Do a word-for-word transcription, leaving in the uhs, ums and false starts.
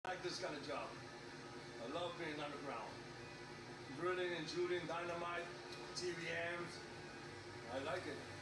I like this kind of job. I love being underground. Drilling and shooting dynamite, T V Ms. I like it.